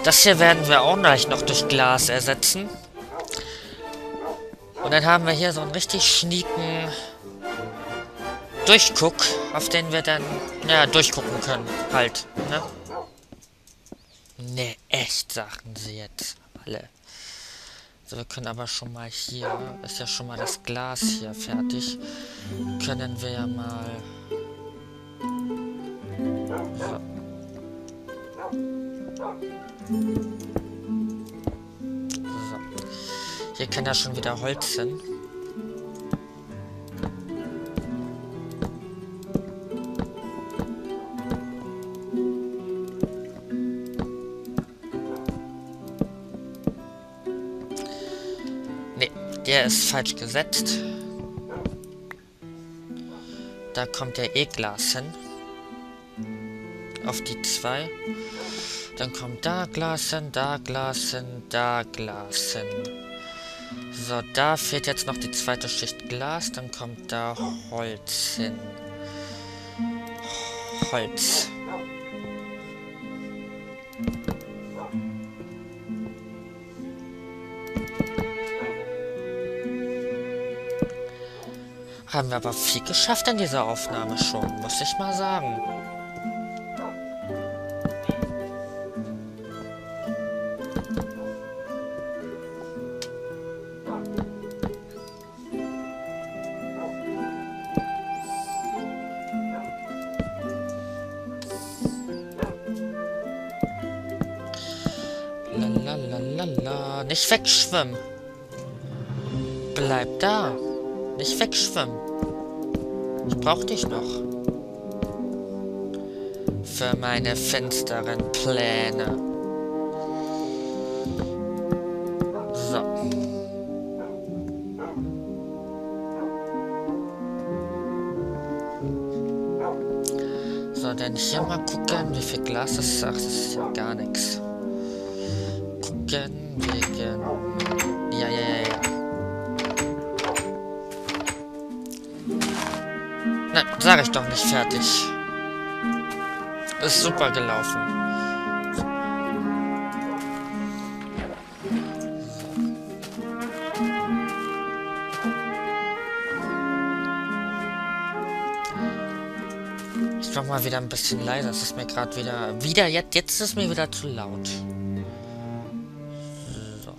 Das hier werden wir auch gleich noch durch Glas ersetzen. Und dann haben wir hier so einen richtig schnieken Durchguck, auf den wir dann, ja, durchgucken können, halt, ne? Ne, echt, sagten sie jetzt alle. So, wir können aber schon mal hier, ist ja schon mal das Glas hier fertig. Können wir ja mal... So. So. Hier kann ja schon wieder Holz hin. Ne, der ist falsch gesetzt. Da kommt der E-Glas hin. Auf die 2. Dann kommt da Glas hin, da Glas hin, da Glas hin. So, da fehlt jetzt noch die zweite Schicht Glas. Dann kommt da Holz hin. Holz. Haben wir aber viel geschafft in dieser Aufnahme schon, muss ich mal sagen. Lalalala, nicht wegschwimmen. Bleib da. Nicht wegschwimmen. Ich brauch dich noch. Für meine finsteren Pläne. So. So, dann hier mal gucken, wie viel Glas das ist. Ach, das ist ja gar nichts. Gucken wegen... Ja. Nein, sag ich doch nicht fertig. Ist super gelaufen. Ich mach mal wieder ein bisschen leiser. Es ist mir gerade wieder jetzt ist es mir wieder zu laut. So.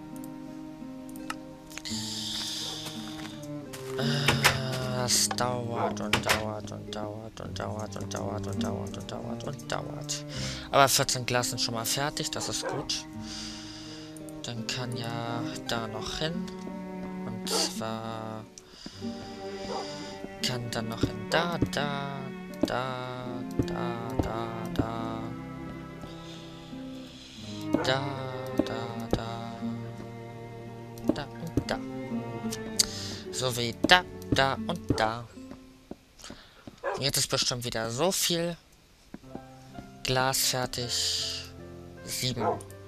Das dauert und dauert und dauert und dauert und dauert und dauert und dauert und dauert. Aber 14 Glas sind schon mal fertig, das ist gut. Dann kann ja da noch hin. Und zwar kann dann noch hin da. Und da. So wie da und da. Und jetzt ist bestimmt wieder so viel Glas fertig. 7.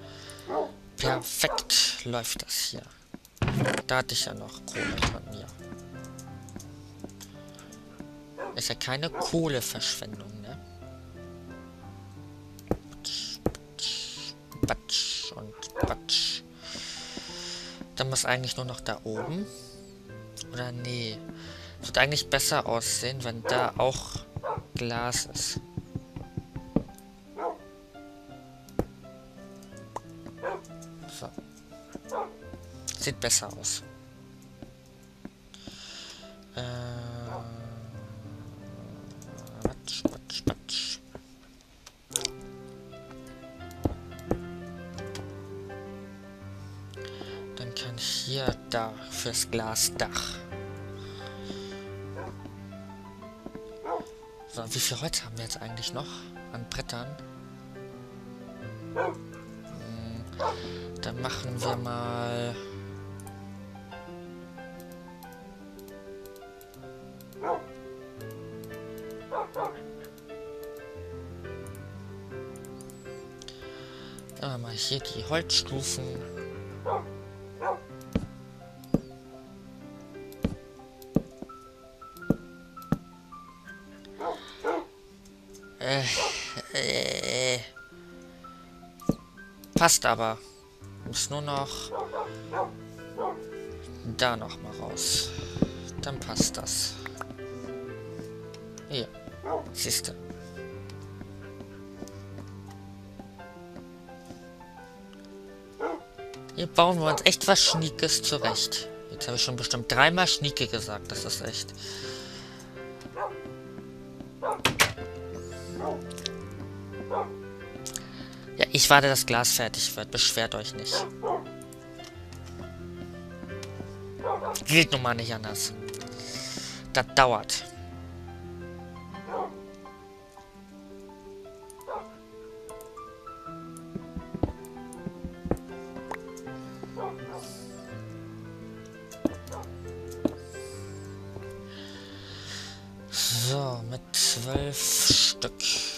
Perfekt läuft das hier. Da hatte ich ja noch Kohle drin, ja. Ist ja keine Kohleverschwendung, ne? Batsch und Batsch. Dann muss eigentlich nur noch da oben. Oder nee. Wird eigentlich besser aussehen, wenn da auch Glas ist. So. Sieht besser aus. Batsch. Dann kann hier da fürs Glasdach. So, wie viel Holz haben wir jetzt eigentlich noch an Brettern? Dann machen wir mal... mal hier die Holzstufen. passt aber. Muss nur noch da noch mal raus. Dann passt das. Hier. Siehste. Hier bauen wir uns echt was Schniekes zurecht. Jetzt habe ich schon bestimmt 3-mal Schnieke gesagt. Das ist echt. Ja, ich warte, dass Glas fertig wird. Beschwert euch nicht. Geht nun mal nicht anders. Das dauert. So, mit 12 Stück.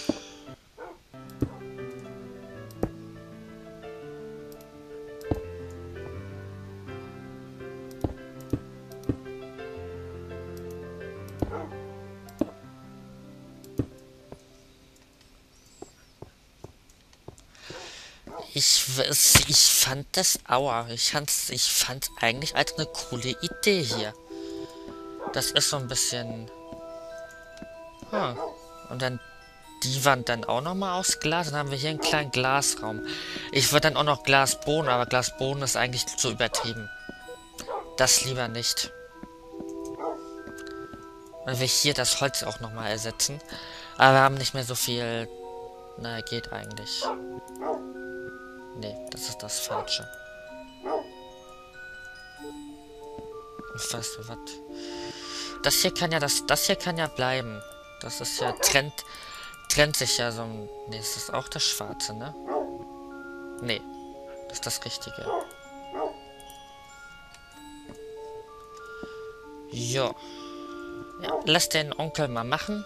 Ich fand das, aua, ich fand's eigentlich als eine coole Idee hier. Das ist so ein bisschen... Und dann die Wand dann auch nochmal aus Glas. Dann haben wir hier einen kleinen Glasraum. Ich würde dann auch noch Glasboden, aber Glasboden ist eigentlich zu übertrieben. Das lieber nicht. Weil wir hier das Holz auch nochmal ersetzen. Aber wir haben nicht mehr so viel... Na, geht eigentlich. Nee, das ist das Falsche. Und weißt du was? Das hier kann ja das hier kann ja bleiben. Das ist ja trennt sich ja so ein... Nee, ist das auch das Schwarze, ne? Nee, das ist das Richtige. Jo. Ja, lass den Onkel mal machen.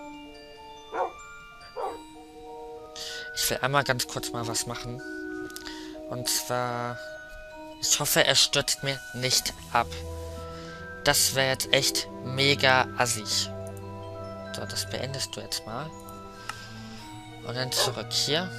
Ich will einmal ganz kurz mal was machen. Und zwar... Ich hoffe, er stürzt mir nicht ab. Das wäre jetzt echt mega assig. So, das beendest du jetzt mal. Und dann zurück hier.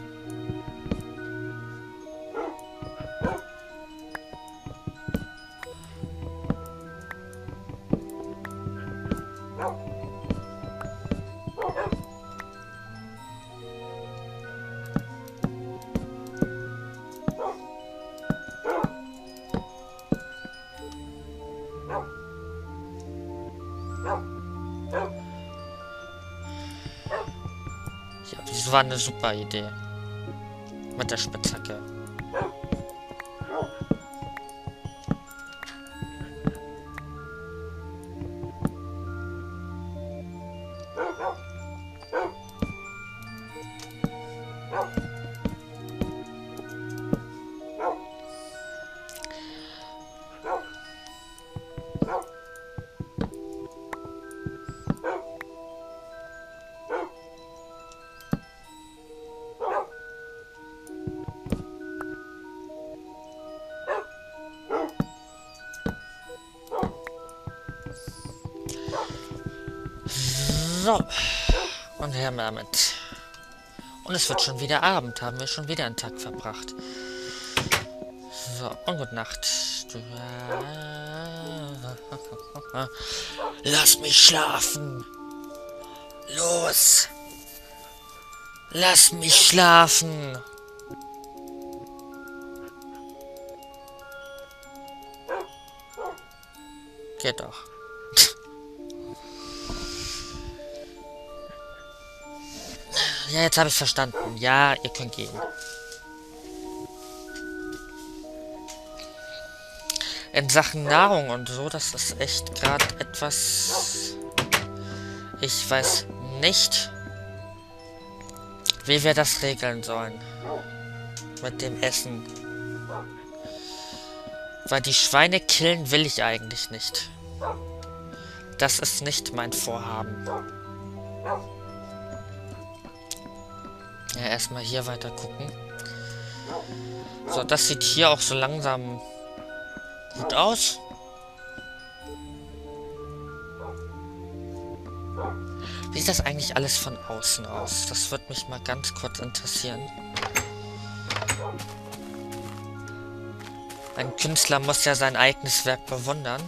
Ja, das war eine super Idee. Mit der Spitzhacke. So. Und her damit. Und es wird schon wieder Abend. Haben wir schon wieder einen Tag verbracht. So. Und gute Nacht. Lass mich schlafen. Los. Lass mich schlafen. Geht doch. Ja, jetzt habe ich verstanden. Ja, ihr könnt gehen. In Sachen Nahrung und so, das ist echt gerade etwas... Ich weiß nicht, wie wir das regeln sollen. Mit dem Essen. Weil die Schweine killen will ich eigentlich nicht. Das ist nicht mein Vorhaben. Ja, erstmal hier weiter gucken. So, das sieht hier auch so langsam gut aus. Wie sieht das eigentlich alles von außen aus? Das würde mich mal ganz kurz interessieren. Ein Künstler muss ja sein eigenes Werk bewundern.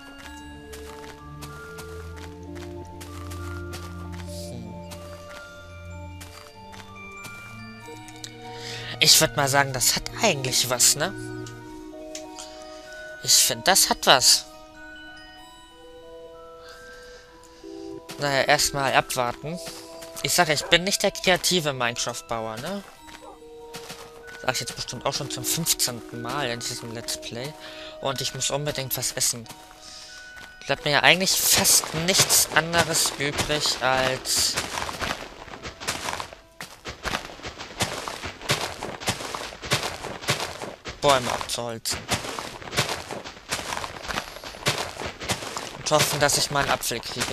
Ich würde mal sagen, das hat eigentlich was, ne? Ich finde, das hat was. Naja, erstmal abwarten. Ich sage, ich bin nicht der kreative Minecraft-Bauer, ne? Sag ich jetzt bestimmt auch schon zum 15. Mal in diesem Let's Play. Und ich muss unbedingt was essen. Bleibt mir ja eigentlich fast nichts anderes übrig als Bäume abzuholzen. Und hoffen, dass ich mal einen Apfel kriege.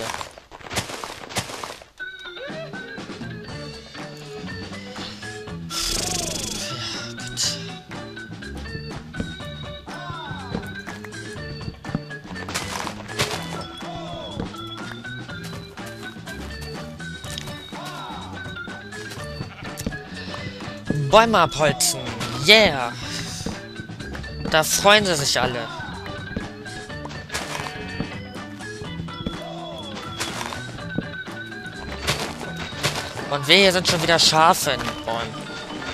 Bäume abholzen. Yeah. Da freuen sie sich alle. Und wir hier sind schon wieder Schafe in den Bäumen.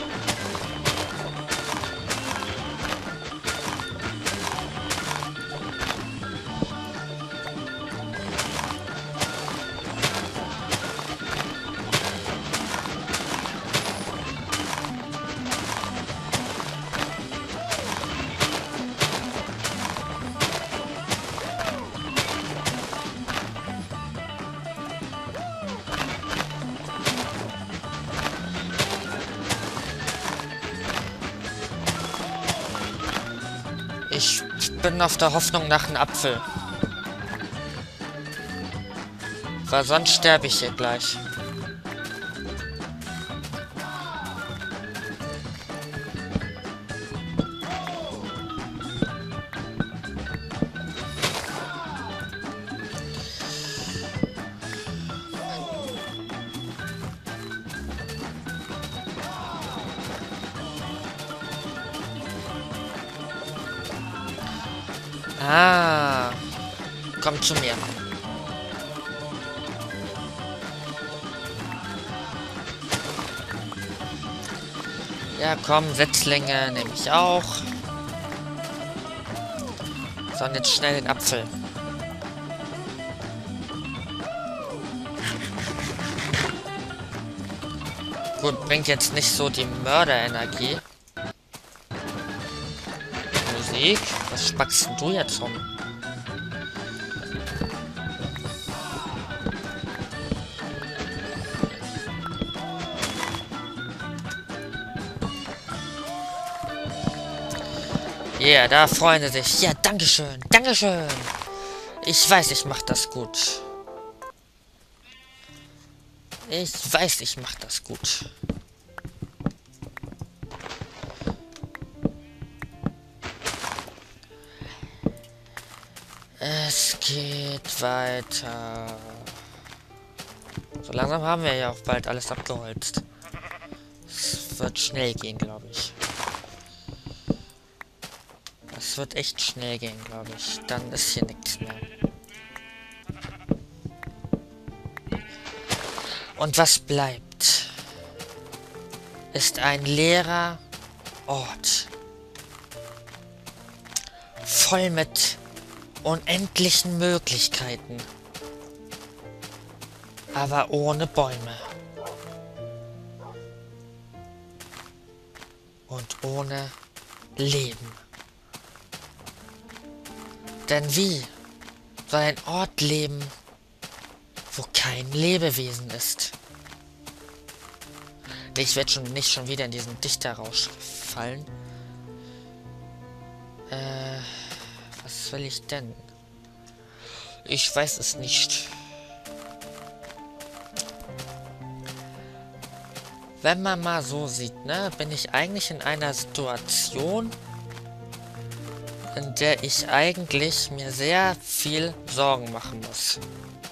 Ich bin auf der Hoffnung nach einem Apfel. Weil sonst sterbe ich hier gleich. Ah, komm zu mir. Ja, komm, Setzlinge nehme ich auch. So, und jetzt schnell den Apfel. Gut, bringt jetzt nicht so die Mörderenergie. Musik? Was spackst denn du jetzt rum? Ja, yeah, da freuen sie sich. Ja, dankeschön, dankeschön. Ich weiß, ich mach das gut. Ich weiß, ich mach das gut. Es geht weiter. So langsam haben wir ja auch bald alles abgeholzt. Es wird schnell gehen, glaube ich. Es wird echt schnell gehen, glaube ich. Dann ist hier nichts mehr. Und was bleibt, ist ein leerer Ort. Voll mit unendlichen Möglichkeiten. Aber ohne Bäume. Und ohne Leben. Denn wie soll ein Ort leben, wo kein Lebewesen ist? Ich werde nicht schon wieder in diesen Dichterrausch fallen. Was will ich denn? Ich weiß es nicht. Wenn man mal so sieht, ne, bin ich eigentlich in einer Situation, in der ich eigentlich mir sehr viel Sorgen machen muss.